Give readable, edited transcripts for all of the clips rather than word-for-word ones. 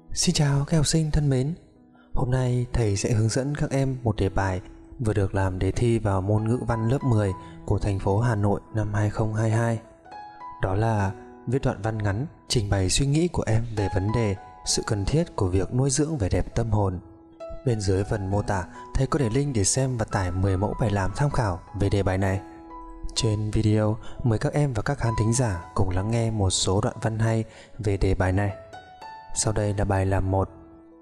Xin chào các học sinh thân mến. Hôm nay thầy sẽ hướng dẫn các em một đề bài vừa được làm đề thi vào môn ngữ văn lớp 10 của thành phố Hà Nội năm 2022. Đó là viết đoạn văn ngắn trình bày suy nghĩ của em về vấn đề sự cần thiết của việc nuôi dưỡng vẻ đẹp tâm hồn. Bên dưới phần mô tả, thầy có để link để xem và tải 10 mẫu bài làm tham khảo về đề bài này. Trên video, mời các em và các khán thính giả cùng lắng nghe một số đoạn văn hay về đề bài này. Sau đây là bài làm 1.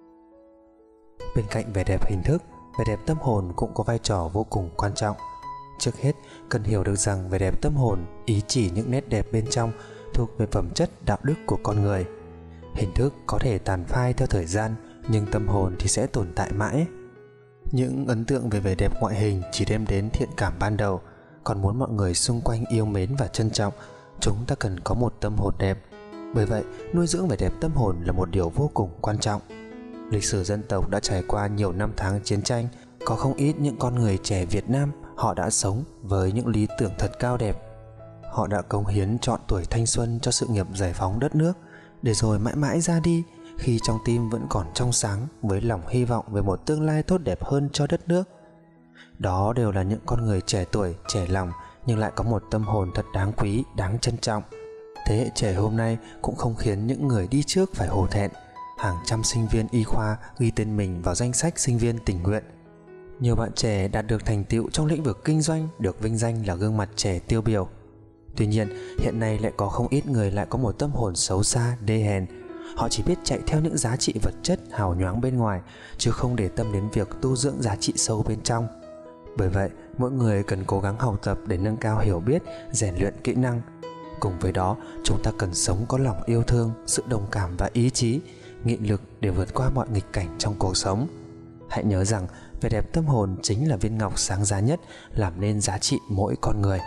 Bên cạnh vẻ đẹp hình thức, vẻ đẹp tâm hồn cũng có vai trò vô cùng quan trọng. Trước hết, cần hiểu được rằng vẻ đẹp tâm hồn ý chỉ những nét đẹp bên trong thuộc về phẩm chất đạo đức của con người. Hình thức có thể tàn phai theo thời gian, nhưng tâm hồn thì sẽ tồn tại mãi. Những ấn tượng về vẻ đẹp ngoại hình chỉ đem đến thiện cảm ban đầu, còn muốn mọi người xung quanh yêu mến và trân trọng, chúng ta cần có một tâm hồn đẹp. Bởi vậy, nuôi dưỡng vẻ đẹp tâm hồn là một điều vô cùng quan trọng. Lịch sử dân tộc đã trải qua nhiều năm tháng chiến tranh, có không ít những con người trẻ Việt Nam họ đã sống với những lý tưởng thật cao đẹp. Họ đã cống hiến trọn tuổi thanh xuân cho sự nghiệp giải phóng đất nước, để rồi mãi mãi ra đi khi trong tim vẫn còn trong sáng với lòng hy vọng về một tương lai tốt đẹp hơn cho đất nước. Đó đều là những con người trẻ tuổi, trẻ lòng nhưng lại có một tâm hồn thật đáng quý, đáng trân trọng. Thế hệ trẻ hôm nay cũng không khiến những người đi trước phải hổ thẹn. Hàng trăm sinh viên y khoa ghi tên mình vào danh sách sinh viên tình nguyện. Nhiều bạn trẻ đạt được thành tựu trong lĩnh vực kinh doanh, được vinh danh là gương mặt trẻ tiêu biểu. Tuy nhiên, hiện nay lại có không ít người lại có một tâm hồn xấu xa, đê hèn. Họ chỉ biết chạy theo những giá trị vật chất hào nhoáng bên ngoài, chứ không để tâm đến việc tu dưỡng giá trị sâu bên trong. Bởi vậy, mỗi người cần cố gắng học tập để nâng cao hiểu biết, rèn luyện kỹ năng. Cùng với đó, chúng ta cần sống có lòng yêu thương, sự đồng cảm và ý chí, nghị lực để vượt qua mọi nghịch cảnh trong cuộc sống. Hãy nhớ rằng, vẻ đẹp tâm hồn chính là viên ngọc sáng giá nhất làm nên giá trị mỗi con người.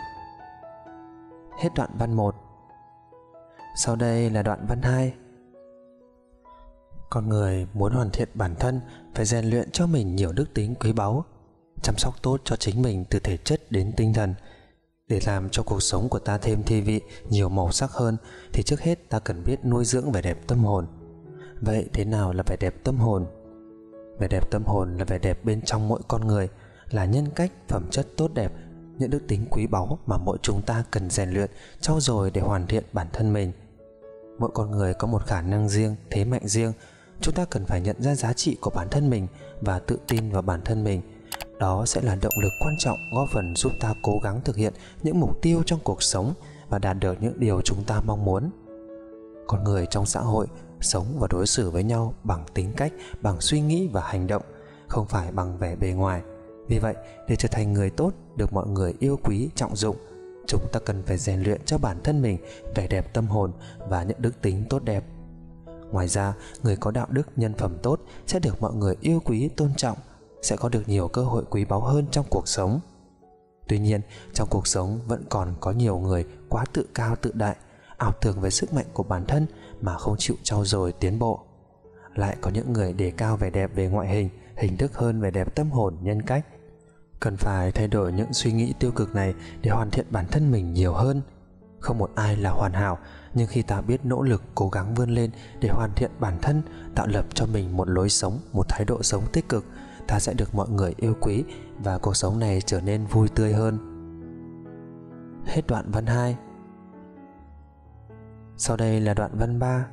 Hết đoạn văn 1. Sau đây là đoạn văn 2. Con người muốn hoàn thiện bản thân phải rèn luyện cho mình nhiều đức tính quý báu, chăm sóc tốt cho chính mình từ thể chất đến tinh thần. Để làm cho cuộc sống của ta thêm thi vị, nhiều màu sắc hơn thì trước hết ta cần biết nuôi dưỡng vẻ đẹp tâm hồn. Vậy thế nào là vẻ đẹp tâm hồn? Vẻ đẹp tâm hồn là vẻ đẹp bên trong mỗi con người, là nhân cách, phẩm chất tốt đẹp, những đức tính quý báu mà mỗi chúng ta cần rèn luyện, trau dồi để hoàn thiện bản thân mình. Mỗi con người có một khả năng riêng, thế mạnh riêng. Chúng ta cần phải nhận ra giá trị của bản thân mình và tự tin vào bản thân mình. Đó sẽ là động lực quan trọng góp phần giúp ta cố gắng thực hiện những mục tiêu trong cuộc sống và đạt được những điều chúng ta mong muốn. Con người trong xã hội sống và đối xử với nhau bằng tính cách, bằng suy nghĩ và hành động, không phải bằng vẻ bề ngoài. Vì vậy, để trở thành người tốt, được mọi người yêu quý, trọng dụng, chúng ta cần phải rèn luyện cho bản thân mình vẻ đẹp tâm hồn và những đức tính tốt đẹp. Ngoài ra, người có đạo đức, nhân phẩm tốt sẽ được mọi người yêu quý, tôn trọng, sẽ có được nhiều cơ hội quý báu hơn trong cuộc sống. Tuy nhiên, trong cuộc sống vẫn còn có nhiều người quá tự cao tự đại, ảo tưởng về sức mạnh của bản thân mà không chịu trau dồi tiến bộ. Lại có những người đề cao vẻ đẹp về ngoại hình, hình thức hơn vẻ đẹp tâm hồn, nhân cách. Cần phải thay đổi những suy nghĩ tiêu cực này để hoàn thiện bản thân mình nhiều hơn. Không một ai là hoàn hảo, nhưng khi ta biết nỗ lực cố gắng vươn lên để hoàn thiện bản thân, tạo lập cho mình một lối sống, một thái độ sống tích cực, ta sẽ được mọi người yêu quý và cuộc sống này trở nên vui tươi hơn. Hết đoạn văn 2. Sau đây là đoạn văn 3.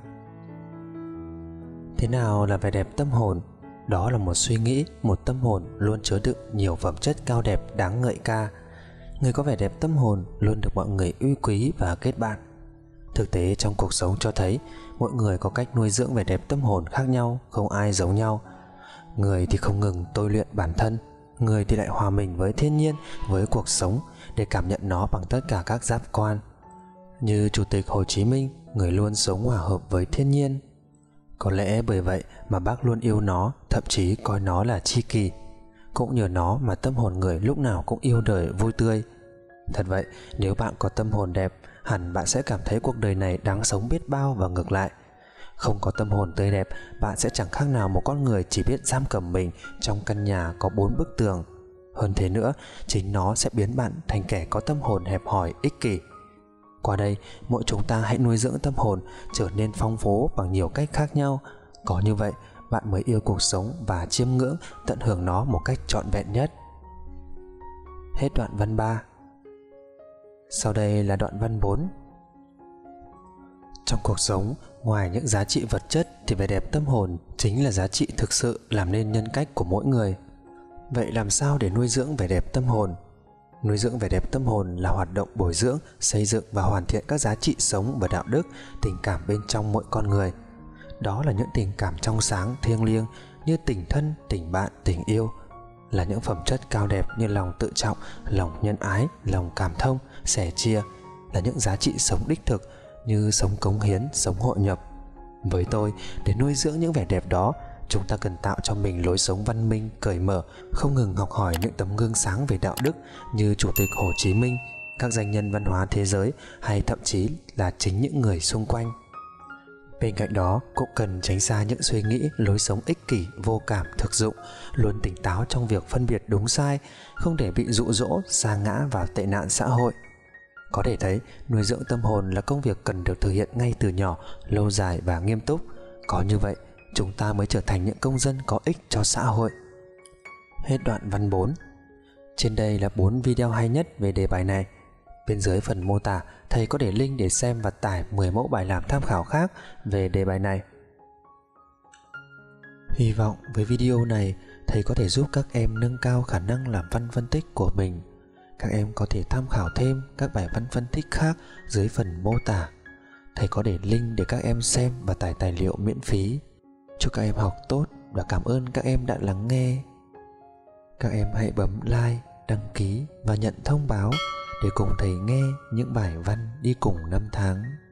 Thế nào là vẻ đẹp tâm hồn? Đó là một suy nghĩ, một tâm hồn luôn chứa đựng nhiều phẩm chất cao đẹp đáng ngợi ca. Người có vẻ đẹp tâm hồn luôn được mọi người yêu quý và kết bạn. Thực tế trong cuộc sống cho thấy mỗi người có cách nuôi dưỡng vẻ đẹp tâm hồn khác nhau, không ai giống nhau. Người thì không ngừng tôi luyện bản thân, người thì lại hòa mình với thiên nhiên, với cuộc sống để cảm nhận nó bằng tất cả các giác quan. Như Chủ tịch Hồ Chí Minh, người luôn sống hòa hợp với thiên nhiên. Có lẽ bởi vậy mà bác luôn yêu nó, thậm chí coi nó là tri kỷ. Cũng nhờ nó mà tâm hồn người lúc nào cũng yêu đời vui tươi. Thật vậy, nếu bạn có tâm hồn đẹp, hẳn bạn sẽ cảm thấy cuộc đời này đáng sống biết bao và ngược lại. Không có tâm hồn tươi đẹp, bạn sẽ chẳng khác nào một con người chỉ biết giam cầm mình trong căn nhà có 4 bức tường. Hơn thế nữa, chính nó sẽ biến bạn thành kẻ có tâm hồn hẹp hòi, ích kỷ. Qua đây, mỗi chúng ta hãy nuôi dưỡng tâm hồn trở nên phong phú bằng nhiều cách khác nhau, Có như vậy, bạn mới yêu cuộc sống và chiêm ngưỡng, tận hưởng nó một cách trọn vẹn nhất. Hết đoạn văn 3. Sau đây là đoạn văn 4. Trong cuộc sống, ngoài những giá trị vật chất thì vẻ đẹp tâm hồn chính là giá trị thực sự làm nên nhân cách của mỗi người. Vậy làm sao để nuôi dưỡng vẻ đẹp tâm hồn? Nuôi dưỡng vẻ đẹp tâm hồn là hoạt động bồi dưỡng, xây dựng và hoàn thiện các giá trị sống và đạo đức, tình cảm bên trong mỗi con người. Đó là những tình cảm trong sáng, thiêng liêng như tình thân, tình bạn, tình yêu, là những phẩm chất cao đẹp như lòng tự trọng, lòng nhân ái, lòng cảm thông, sẻ chia, là những giá trị sống đích thực như sống cống hiến, sống hội nhập. Với tôi, để nuôi dưỡng những vẻ đẹp đó, chúng ta cần tạo cho mình lối sống văn minh, cởi mở, không ngừng học hỏi những tấm gương sáng về đạo đức như Chủ tịch Hồ Chí Minh, các danh nhân văn hóa thế giới hay thậm chí là chính những người xung quanh. Bên cạnh đó, cũng cần tránh xa những suy nghĩ, lối sống ích kỷ, vô cảm, thực dụng, luôn tỉnh táo trong việc phân biệt đúng sai, không để bị dụ dỗ, sa ngã vào tệ nạn xã hội. Có thể thấy, nuôi dưỡng tâm hồn là công việc cần được thực hiện ngay từ nhỏ, lâu dài và nghiêm túc. Có như vậy, chúng ta mới trở thành những công dân có ích cho xã hội. Hết đoạn văn 4. Trên đây là 4 video hay nhất về đề bài này. Bên dưới phần mô tả, thầy có để link để xem và tải 10 mẫu bài làm tham khảo khác về đề bài này. Hy vọng với video này, thầy có thể giúp các em nâng cao khả năng làm văn phân tích của mình. Các em có thể tham khảo thêm các bài văn phân tích khác dưới phần mô tả. Thầy có để link để các em xem và tải tài liệu miễn phí. Chúc các em học tốt và cảm ơn các em đã lắng nghe. Các em hãy bấm like, đăng ký và nhận thông báo để cùng thầy nghe những bài văn đi cùng năm tháng.